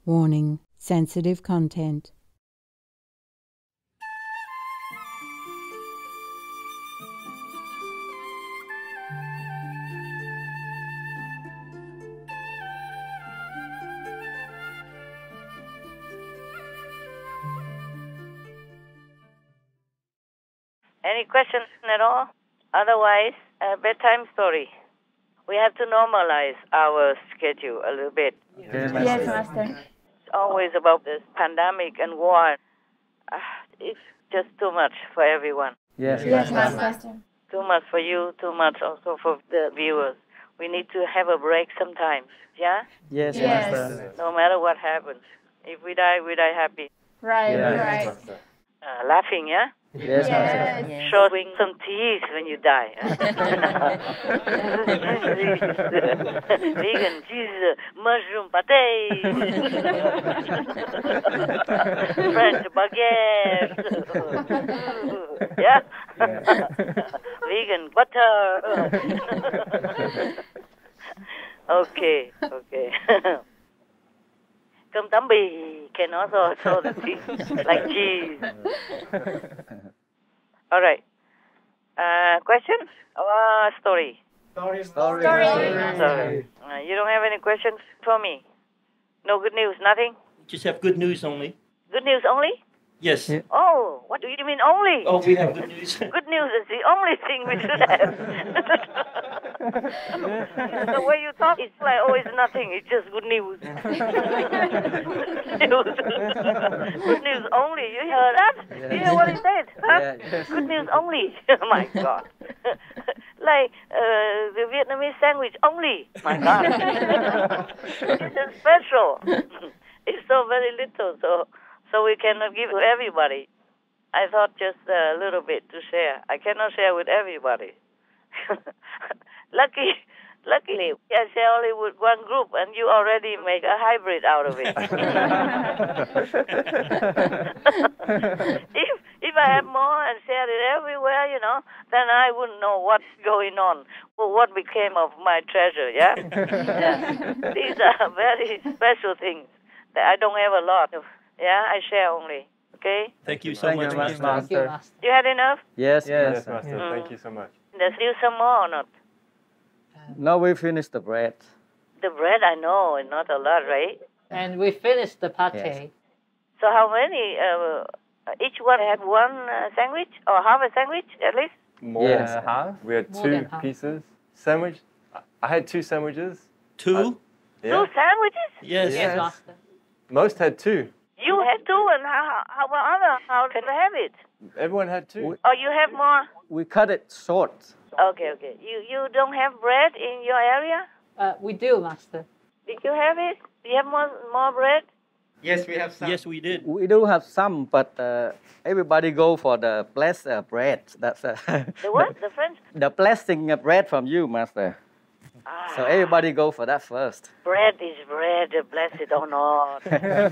Warning: sensitive content. Any questions at all? Otherwise, bedtime story. We have to normalize our schedule a little bit. Yes, Master. It's always about this pandemic and war. It's just too much for everyone. Yes, Master. Too much for you, too much also for the viewers. We need to have a break sometimes, yeah? Yes, Yes. Master. No matter what happens. If we die happy. Right, Yes. right. Laughing, yeah? Yes, Master. Showing some teeth when you die. Vegan cheese, mushroom pate, French baguette, yeah, vegan butter. Okay. Cơm tấm bì can also show the teeth like cheese. All right. Questions or story? Story. You don't have any questions for me? No good news, nothing? Just have good news only. Good news only? Yes. Yeah. Oh, what do you mean only? Oh, we have good news. Good news is the only thing we should have. The way you talk, it's like always nothing. It's just good news. Good news only. You heard that? You hear what he said? Huh? Yes. Good news only. Oh my God. Like the Vietnamese sandwich only. My God. It's special. It's so very little, so we cannot give to everybody. I thought just a little bit to share. I cannot share with everybody. Luckily, I share only with one group, and you already make a hybrid out of it. If I had more and shared it everywhere, then I wouldn't know what's going on or what became of my treasure, yeah? These are very special things that I don't have a lot of. Yeah, I share only. Okay? Thank you so Thank much, you, Master. Master. You had enough? Yes, Yes, Master. Master. Thank you so much. There's still some more or not? Now we finish the bread. The bread, I know, not a lot, right? And we finished the pate. Yes. So how many? Each one had one sandwich or half a sandwich at least? More Yes. than half. We had More two than half. pieces. Sandwich. I had two sandwiches. Two? Yeah. Two sandwiches? Yes. Yes, Master. Most had two. You had two, and how about other? How can I have it? Everyone had two. Oh, you have more? We cut it short. Okay. You don't have bread in your area? We do, Master. Did you have it? Do you have more bread? Yes, we did. We do have some, but everybody go for the blessed bread. That's The what? The French? the blessing bread from you, Master. So everybody go for that first. Bread is bread, bless it or not.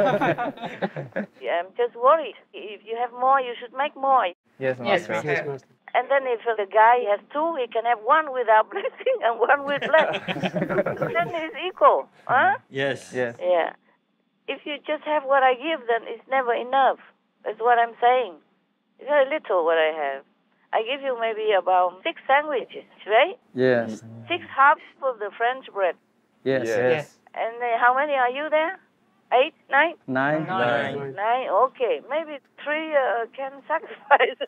I'm just worried. If you have more, you should make more. Yes, Yes, Master. Master. And then if the guy has two, he can have one without blessing and one with blessing. Then it's equal, huh? Yes. Yes. Yeah. If you just have what I give, then it's never enough. That's what I'm saying. It's very little what I have. I give you maybe about 6 sandwiches, right? Yes. 6 halves of the French bread. Yes. Yes. And how many are you there? 8, 9? 9. 9. 9, okay. Maybe 3 can sacrifice.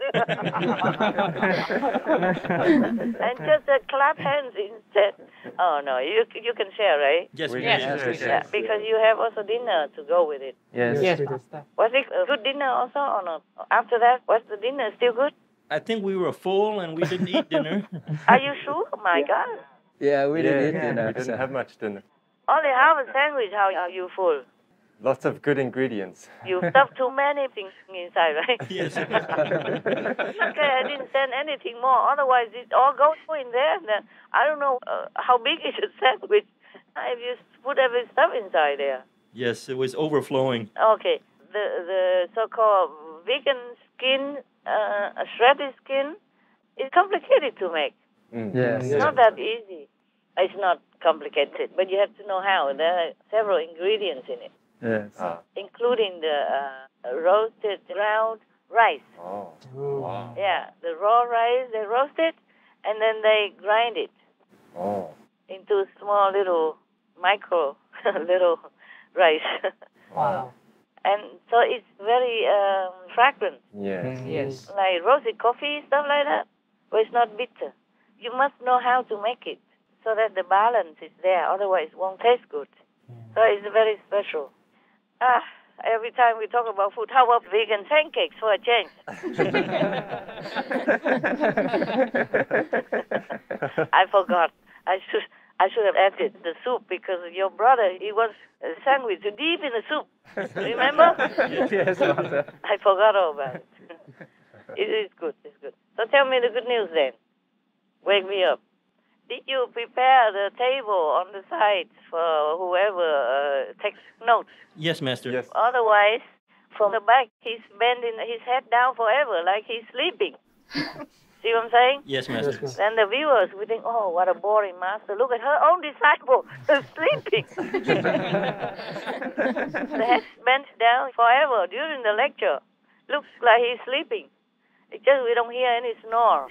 And just clap hands instead. Oh, no, you can share, right? Yes, we Yes. did. Yeah, because you have also dinner to go with it. Yes. Yes, Master. Was it a good dinner also or not? After that, was the dinner still good? I think we were full and we didn't eat dinner. Are you sure? Oh, my God. Yeah, we didn't eat We dinner. didn't have much dinner. Only half a sandwich, how are you full? Lots of good ingredients. You stuffed too many things inside, right? Yes. Okay, I didn't send anything more. Otherwise, it all goes in there. And then I don't know how big is a sandwich. I just put every stuff inside there. Yes, it was overflowing. Okay, the so-called vegan skin, shredded skin, is complicated to make. Yes. It's not that easy. It's not complicated, but you have to know how. There are several ingredients in it. Yes. including the roasted ground rice. Oh. Wow. Yeah, the raw rice, they roast it, and then they grind it Oh. into small little micro little rice. Wow. And so it's very fragrant, Yes. Yes. like roasted coffee, stuff like that, but it's not bitter. You must know how to make it so that the balance is there, otherwise it won't taste good. So it's very special. Every time we talk about food, how about vegan pancakes for a change? I forgot. I should have added the soup because your brother, he was a sandwich deep in the soup. Remember? Yes, Master. I forgot all about it. It is good. It's good. So tell me the good news then. Wake me up. Did you prepare the table on the sides for whoever takes notes? Yes, Master. Yes. Otherwise, from the back, he's bending his head down forever, like he's sleeping. See what I'm saying? Yes, Master. Then the viewers will think, oh, what a boring master. Look at her own disciple sleeping. The head bent down forever during the lecture. Looks like he's sleeping. It's just we don't hear any snore.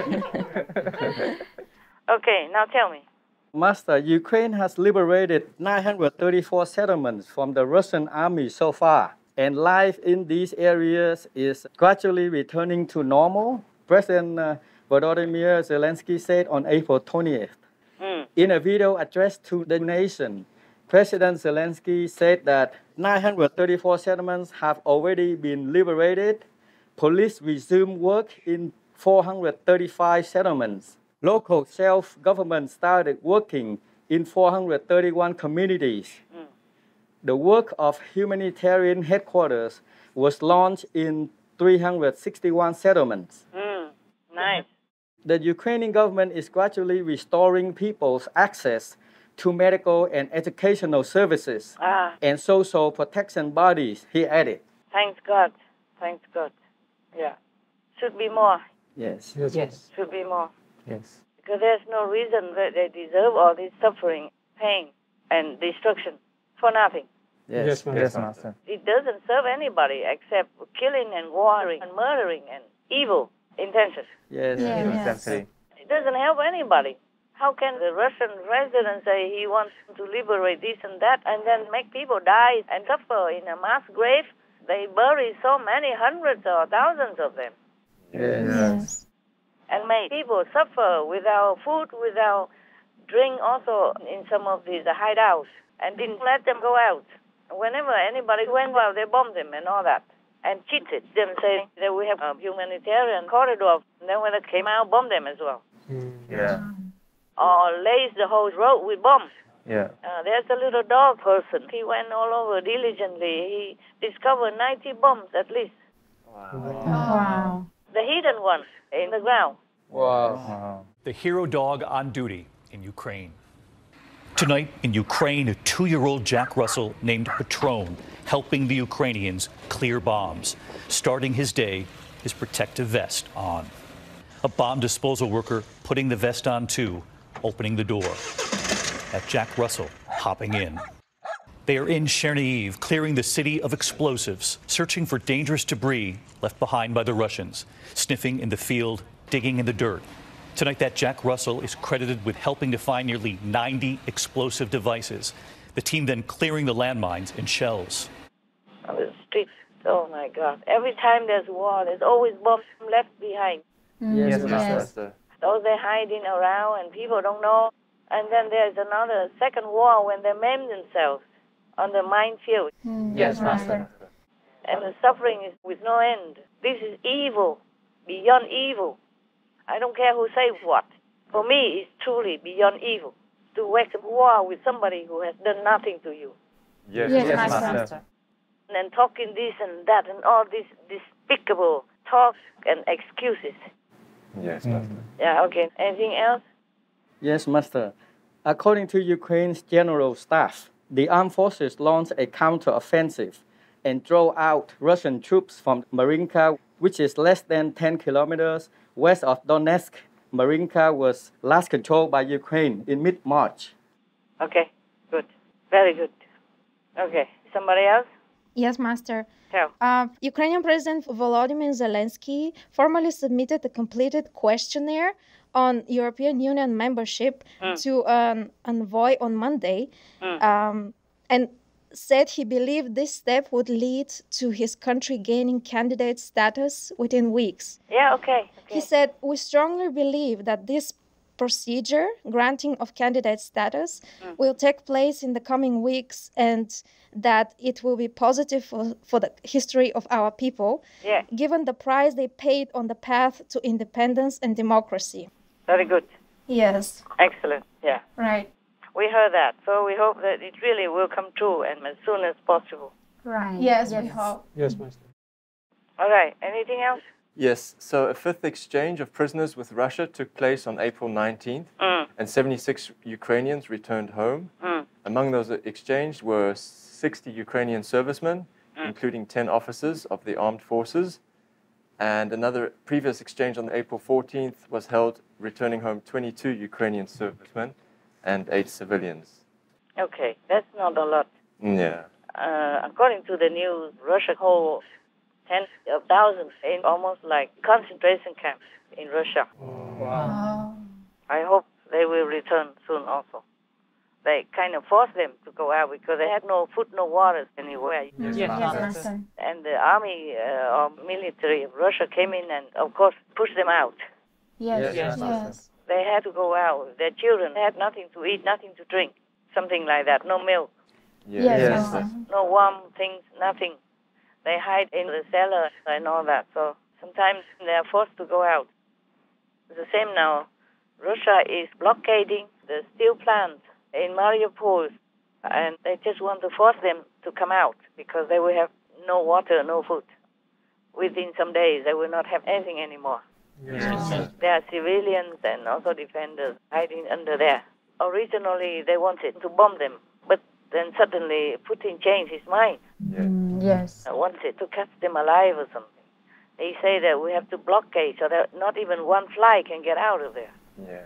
Okay, now tell me. Master, Ukraine has liberated 934 settlements from the Russian army so far, and life in these areas is gradually returning to normal. President Volodymyr Zelensky said on April 20th. In a video addressed to the nation, President Zelensky said that 934 settlements have already been liberated. Police resumed work in 435 settlements. Local self-government started working in 431 communities. The work of humanitarian headquarters was launched in 361 settlements. Nice. The Ukrainian government is gradually restoring people's access to medical and educational services and social protection bodies, he added. Thanks God. Thanks God. Yeah. Should be more. Yes. Yes. Should be more. Yes. Because there's no reason that they deserve all this suffering, pain, and destruction for nothing. Yes, Master. It doesn't serve anybody except killing and warring and murdering and evil intentions. Yes. Exactly. It doesn't help anybody. How can the Russian president say he wants to liberate this and that and then make people die and suffer in a mass grave? They bury so many hundreds or thousands of them. Yes. And make people suffer without food, without drink also in some of these hideouts and didn't let them go out. Whenever anybody went out, they bombed them and all that and cheated them, saying that we have a humanitarian corridor. And then when they came out, bombed them as well. Yeah. Or laced the whole road with bombs. Yeah. There's a little dog person. He went all over diligently. He discovered 90 bombs at least. Wow. The hidden ones in the ground. Wow. The hero dog on duty in Ukraine. Tonight in Ukraine, a 2-year-old Jack Russell named Patron helping the Ukrainians clear bombs, starting his day, his protective vest on. A bomb disposal worker putting the vest on too, opening the door. At Jack Russell hopping in. They are in Chernihiv, clearing the city of explosives, searching for dangerous debris left behind by the Russians, sniffing in the field, digging in the dirt. Tonight, that Jack Russell is credited with helping to find nearly 90 explosive devices. The team then clearing the landmines and shells. On the streets. Oh my God. Every time there's war, there's always bombs left behind. Yes, Master. Those they're hiding around and people don't know. And then there's another second war when they maim themselves on the minefield. Yes, Master. And the suffering is with no end. This is evil, beyond evil. I don't care who says what. For me, it's truly beyond evil to wage war with somebody who has done nothing to you. Yes, Master. And talking this and that and all these despicable talks and excuses. Yes, Master. Yeah, okay. Anything else? Yes, Master. According to Ukraine's general staff, the armed forces launched a counter-offensive and drove out Russian troops from Marinka, which is less than 10 kilometers west of Donetsk. Marinka was last controlled by Ukraine in mid-March. Okay, good. Very good. Okay. Somebody else? Yes, Master. Tell. Ukrainian President Volodymyr Zelensky formally submitted a completed questionnaire on European Union membership to an envoy on Monday, and said he believed this step would lead to his country gaining candidate status within weeks. Yeah, okay. He said, "We strongly believe that this procedure, granting of candidate status, will take place in the coming weeks and that it will be positive for the history of our people, given the price they paid on the path to independence and democracy." Very good. Yes. Excellent. Yeah. Right. We heard that. So we hope that it really will come true and as soon as possible. Right. Yes, we hope. Yes, Master. All right. Anything else? Yes, so a fifth exchange of prisoners with Russia took place on April 19th, and 76 Ukrainians returned home. Among those exchanged were 60 Ukrainian servicemen, including 10 officers of the armed forces. And another previous exchange on April 14th was held, returning home 22 Ukrainian servicemen and 8 civilians. Okay, that's not a lot. Yeah. According to the news, Russia holds tens of thousands in almost like concentration camps in Russia. Wow. I hope they will return soon also. They kind of forced them to go out because they had no food, no water anywhere. Yes, Master. And the army or military of Russia came in and, of course, pushed them out. Yes, Master. They had to go out. Their children had nothing to eat, nothing to drink, something like that. No milk, Yes. no warm things, nothing. They hide in the cellar and all that. So sometimes they are forced to go out. It's the same now. Russia is blockading the steel plant in Mariupol, and they just want to force them to come out because they will have no water, no food. Within some days, they will not have anything anymore. There are civilians and also defenders hiding under there. Originally, they wanted to bomb them, but then suddenly Putin changed his mind. Yes. Wanted to catch them alive or something. They say that we have to blockade so that not even one fly can get out of there.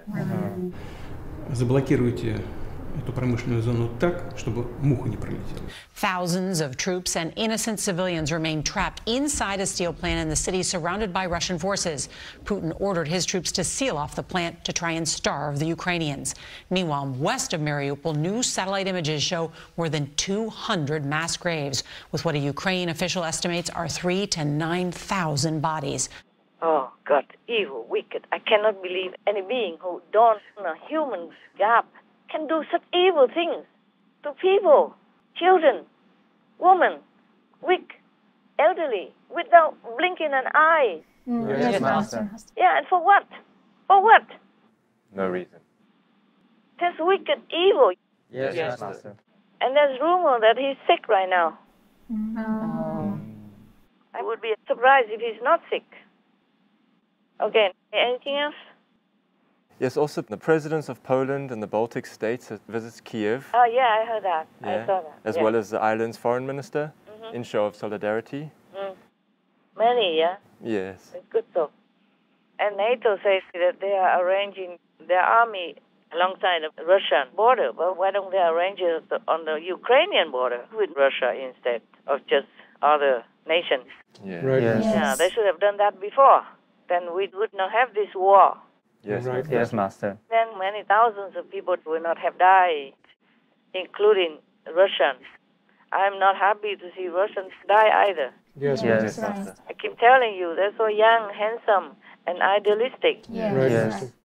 Заблокируйте эту промышленную зону так, чтобы муха не пролетела. Thousands of troops and innocent civilians remain trapped inside a steel plant in the city surrounded by Russian forces. Putin ordered his troops to seal off the plant to try and starve the Ukrainians. Meanwhile, west of Mariupol, new satellite images show more than 200 mass graves, with what a Ukrainian official estimates are 3,000 to 9,000 bodies. Oh, God, evil, wicked. I cannot believe any being who dons a human garb can do such evil things to people, children, women, weak, elderly, without blinking an eye. Yes, Master. Yeah, and for what? For what? No reason. That's wicked evil. Yes, Master. And there's rumor that he's sick right now. I would be surprised if he's not sick. Okay, anything else? Yes, also the presidents of Poland and the Baltic states visits Kiev. Oh, yeah, I heard that. I saw that. As well as the island's foreign minister, in show of solidarity. Many, yeah? Yes. It's good so. And NATO says that they are arranging their army alongside the Russian border, but why don't they arrange it on the Ukrainian border with Russia instead of just other nations? Yeah, they should have done that before. Then we would not have this war. Yes, Master. Then many thousands of people will not have died, including Russians. I'm not happy to see Russians die either. Yes, Master. I keep telling you, they're so young, handsome, and idealistic. Yes.